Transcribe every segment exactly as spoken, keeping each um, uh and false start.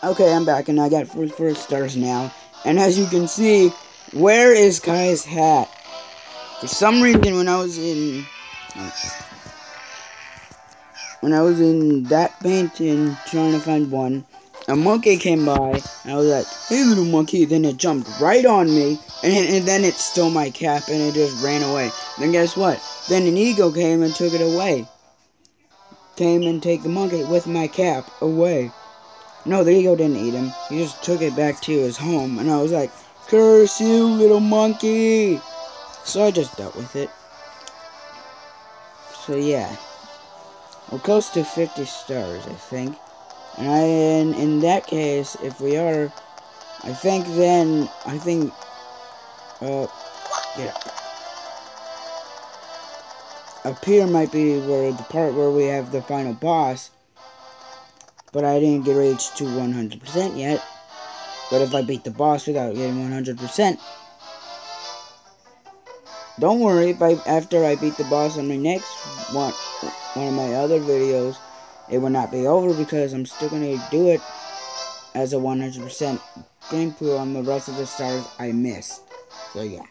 Okay, I'm back, and I got forty-four stars now. And as you can see, where is Kai's hat? For some reason, when I was in... When I was in that painting, trying to find one, a monkey came by, and I was like, hey little monkey, then it jumped right on me, and, and then it stole my cap, and it just ran away. Then guess what? Then an eagle came and took it away. Came and take the monkey with my cap away. No, the eagle didn't eat him. He just took it back to his home, and I was like, curse you, little monkey! So I just dealt with it. So yeah. We're close to fifty stars, I think. And I, in, in that case, if we are, I think then, I think, uh, yeah. Up here might be where the part where we have the final boss. But I didn't get reached to one hundred percent yet. But if I beat the boss without getting one hundred percent, don't worry, if I, after I beat the boss on my next one, one of my other videos, it will not be over because I'm still going to do it as a one hundred percent gameplay on the rest of the stars I missed. So yeah.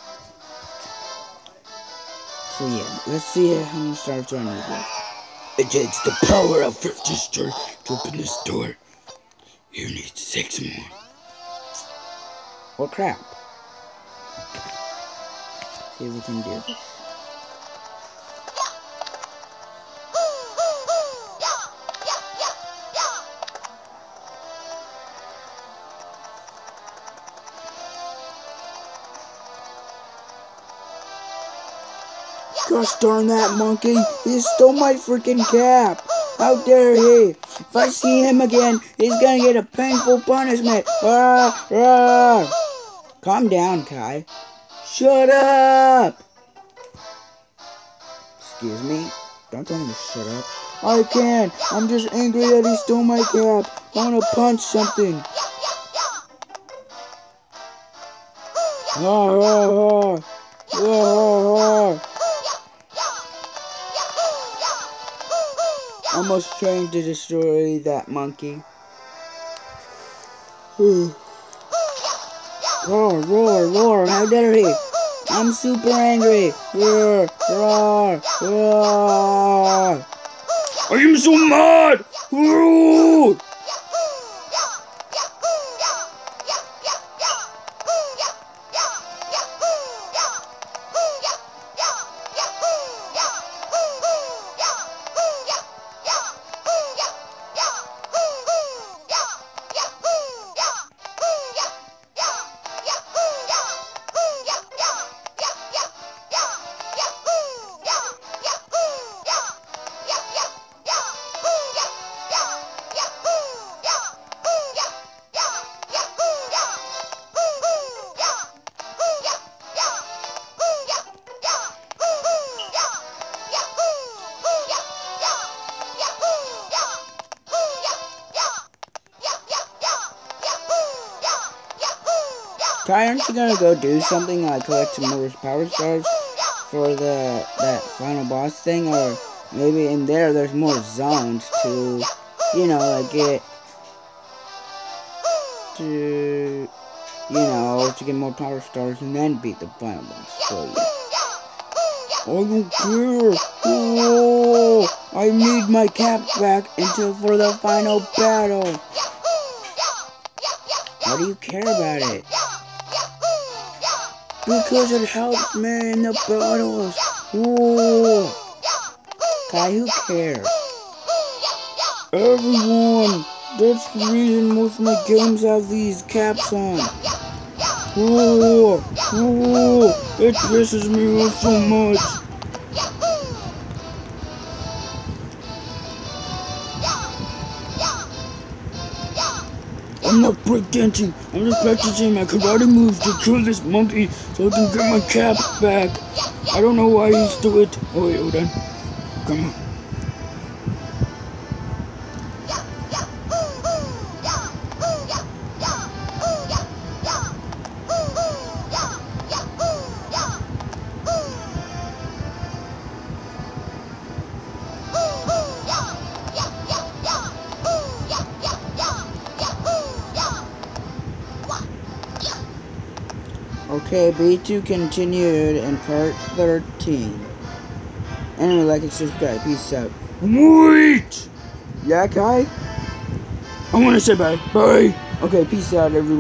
So yeah, let's see how many stars do I need left. It takes the power of fifty stars to open this door. You need six more. Well, crap. See if we can do this. Gosh darn that monkey, he stole my freaking cap. How dare he? If I see him again, he's gonna get a painful punishment. Ah, ah. Calm down, Kai. Shut up! Excuse me? Don't tell me to shut up. I can't. I'm just angry that he stole my cap. I wanna punch something. Ah, ah, ah. Ah, ah, ah. Almost trying to destroy that monkey. Roar, roar, roar, how dare he? I'm super angry. Roar, roar, roar. I am so mad. Roar. Kai, aren't you gonna go do something like collect some more power stars for the that final boss thing, or maybe in there there's more zones to, you know, like get to, you know, to get more power stars and then beat the final boss. So yeah. I don't care. Oh, I need my cap back until for the final battle. Why do you care about it? Because it helps me in the battles. Ooh. Kai, who cares? Everyone. That's the reason most of my games have these caps on. Ooh. Ooh. It pisses me off so much. I'm not breakdancing. I'm just practicing my karate moves to kill this monkey so I can get my cap back. I don't know why he stole it. Oh wait, hold on. Come on. Okay, B two continued in part thirteen. Anyway, like and subscribe. Peace out. Wait! Yeah, Kai? I want to say bye. Bye! Okay, peace out, everyone.